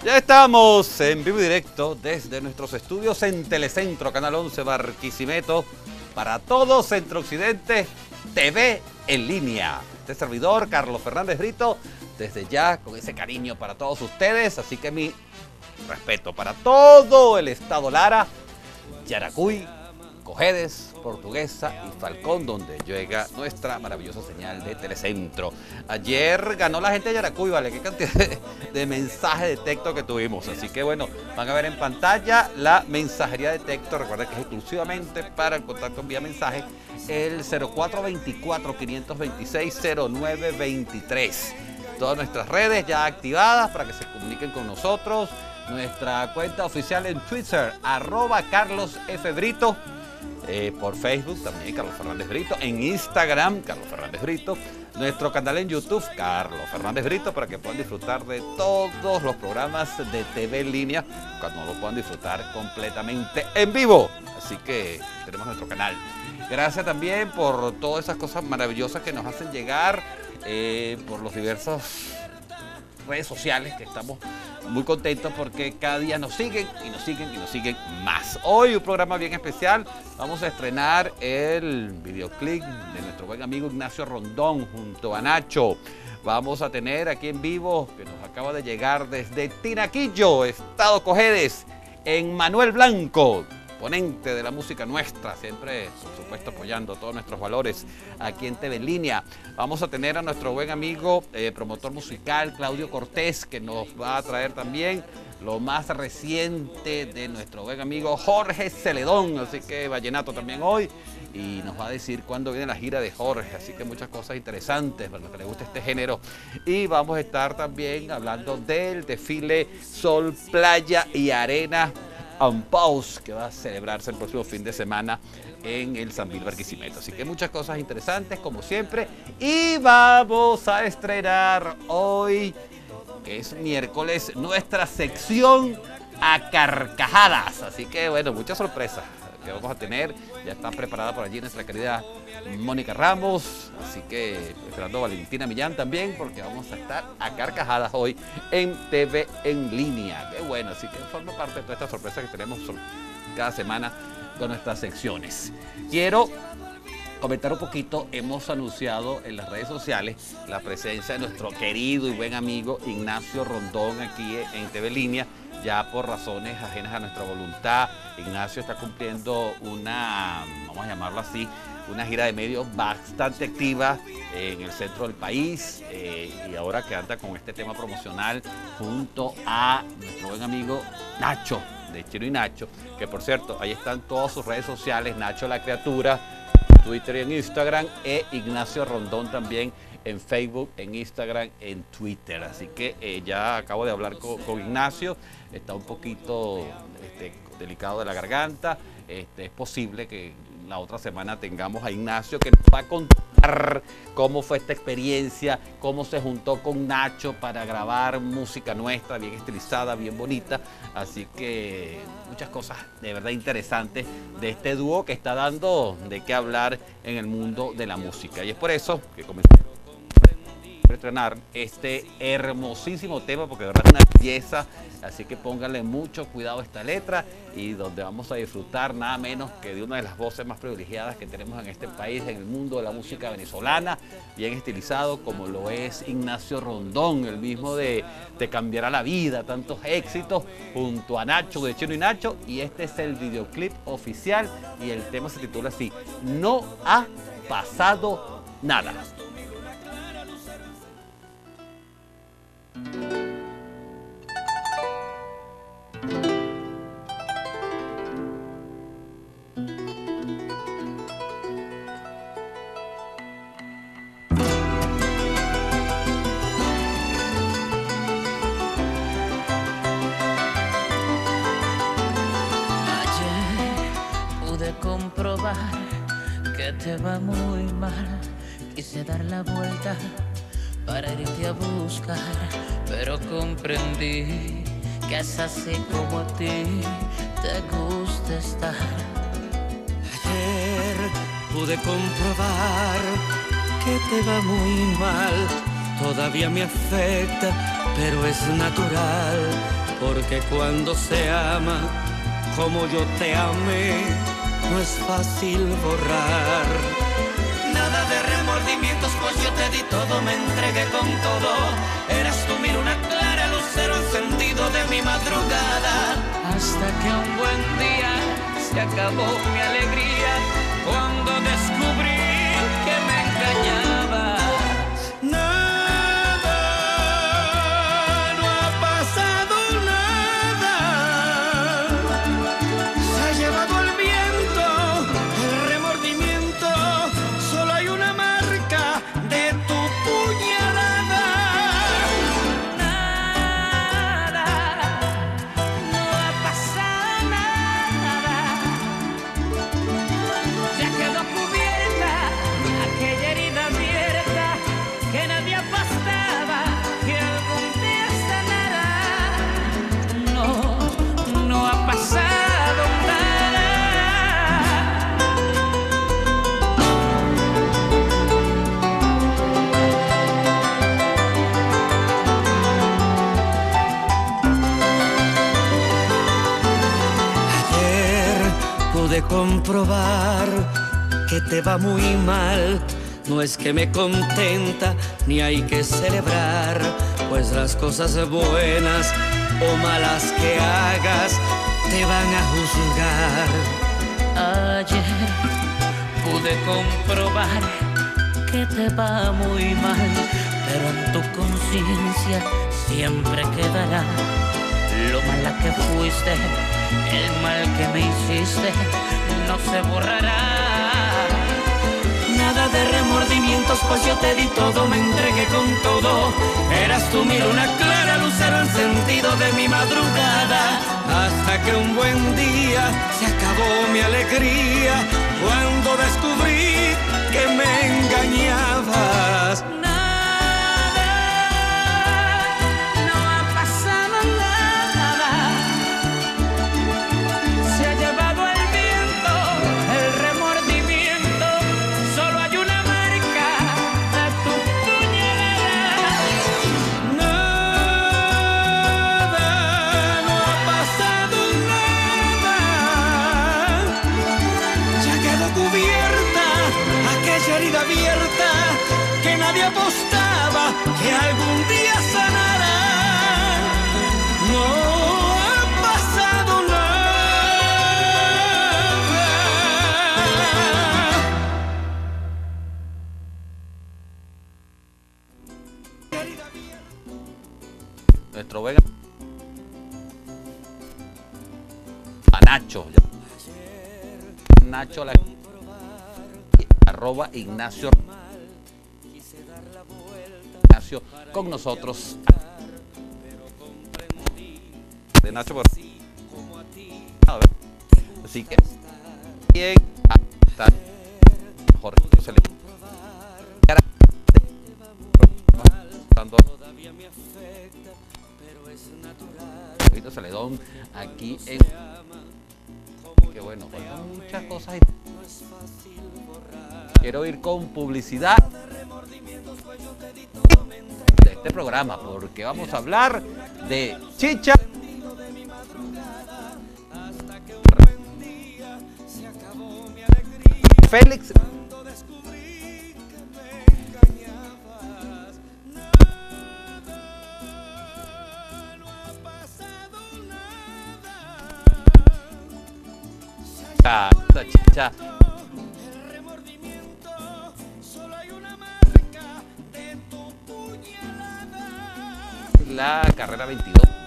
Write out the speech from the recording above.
Ya estamos en vivo y directo desde nuestros estudios en Telecentro, Canal 11 Barquisimeto, para todo Centro Occidente, TV en línea. Este servidor, Carlos Fernández Brito, desde ya con ese cariño para todos ustedes, así que mi respeto para todo el estado Lara, Yaracuy, Cojedes, Portuguesa y Falcón, donde llega nuestra maravillosa señal de Telecentro. Ayer ganó la gente de Yaracuy, ¿vale? Qué cantidad de mensajes de texto que tuvimos. Así que bueno, van a ver en pantalla la mensajería de texto. Recuerden que es exclusivamente para el contacto vía mensaje, el 0424-526-0923. Todas nuestras redes ya activadas para que se comuniquen con nosotros. Nuestra cuenta oficial en Twitter, @CarlosFBrito. Por Facebook también Carlos Fernández Brito, en Instagram Carlos Fernández Brito, nuestro canal en YouTube Carlos Fernández Brito, para que puedan disfrutar de todos los programas de TV en línea cuando lo puedan disfrutar completamente en vivo. Así que tenemos nuestro canal. Gracias también por todas esas cosas maravillosas que nos hacen llegar por los diversos redes sociales, que estamos muy contentos porque cada día nos siguen y nos siguen y nos siguen más. Hoy un programa bien especial. Vamos a estrenar el videoclip de nuestro buen amigo Ignacio Rondón junto a Nacho. Vamos a tener aquí en vivo, que nos acaba de llegar desde Tinaquillo, Estado Cojedes, en Manuel Blanco, ponente de la música nuestra, siempre, por supuesto, apoyando todos nuestros valores aquí en TV en línea. Vamos a tener a nuestro buen amigo, promotor musical, Claudio Cortés, que nos va a traer también lo más reciente de nuestro buen amigo Jorge Celedón, así que vallenato también hoy, y nos va a decir cuándo viene la gira de Jorge, así que muchas cosas interesantes para los que les guste este género. Y vamos a estar también hablando del desfile Sol, Playa y Arena Unpause, que va a celebrarse el próximo fin de semana en el Sambil Barquisimeto. Así que muchas cosas interesantes como siempre, y vamos a estrenar hoy, que es miércoles, nuestra sección a carcajadas. Así que bueno, muchas sorpresas que vamos a tener. Ya está preparada por allí nuestra querida Mónica Ramos, así que esperando a Valentina Millán también, porque vamos a estar a carcajadas hoy en TV en línea. Qué bueno, así que forma parte de todas estas sorpresas que tenemos cada semana con nuestras secciones. Quiero comentar un poquito. Hemos anunciado en las redes sociales la presencia de nuestro querido y buen amigo Ignacio Rondón aquí en TV Línea. Ya por razones ajenas a nuestra voluntad, Ignacio está cumpliendo una, vamos a llamarlo así, una gira de medios bastante activa en el centro del país, y ahora que anda con este tema promocional junto a nuestro buen amigo Nacho, de Chino y Nacho, que por cierto, ahí están todas sus redes sociales, Nacho la Criatura, Twitter y en Instagram, Ignacio Rondón también en Facebook, en Instagram, en Twitter. Así que ya acabo de hablar con Ignacio, está un poquito delicado de la garganta. Es posible que la otra semana tengamos a Ignacio, que nos va a contar cómo fue esta experiencia, cómo se juntó con Nacho para grabar música nuestra, bien estilizada, bien bonita. Así que muchas cosas de verdad interesantes de este dúo que está dando de qué hablar en el mundo de la música. Y es por eso que comencé a estrenar este hermosísimo tema, porque de verdad es una belleza, así que pónganle mucho cuidado a esta letra, y donde vamos a disfrutar nada menos que de una de las voces más privilegiadas que tenemos en este país, en el mundo de la música venezolana, bien estilizado como lo es Ignacio Rondón, el mismo de Te Cambiará la Vida, tantos éxitos, junto a Nacho de Chino y Nacho. Y este es el videoclip oficial y el tema se titula así: No ha pasado nada. Comprobar que te va muy mal. Quise dar la vuelta para irte a buscar, pero comprendí que es así como a ti te gusta estar. Ayer pude comprobar que te va muy mal. Todavía me afecta, pero es natural. porque cuando se ama como yo te amé, no es fácil borrar. Nada de remordimientos, pues yo te di todo, me entregué con todo. Eras tú, mira, una clara lucero encendido de mi madrugada. Hasta que un buen día se acabó mi alegría cuando descubrí que me engañabas. Nada, no ha pasado nada. Se ha llevado el viento, el remordimiento. Solo hay una marca de tu puñalada. Nada, no ha pasado nada. Ya quedó cubierta aquella herida abierta que nadie apostaba que algún día sanará. No, no ha pasado nada. Ayer pude comprobar que te va muy mal. No es que me contenta ni hay que celebrar, pues las cosas buenas o malas que hagas te van a juzgar. Ayer pude comprobar que te va muy mal, pero en tu conciencia siempre quedará lo mala que fuiste, el mal que me hiciste no se borrará. Nada de remordimientos, pues yo te di todo, me entregué con todo. Eras tú, mira, una clara lucero encendido de mi madrugada. Hasta que un buen día se acabó mi alegría cuando descubrí que me engañabas. Nada, no ha pasado nada. Se ha llevado el viento, el remordimiento. Solo hay una marca de tu puñalada. Nada, no ha pasado nada. Ya quedó cubierta aquella herida abierta que nadie apostaba que algún día sanará. No ha pasado nada. Nuestro Vega a Nacho. Nacho la arroba Ignacio con nosotros. De Nacho por a ver. Así que bien está Jorge se le Celedón aquí en que bueno, faltan muchas cosas. Quiero ir con publicidad de este programa porque vamos a hablar de chicha. Félix chicha. La carrera 22.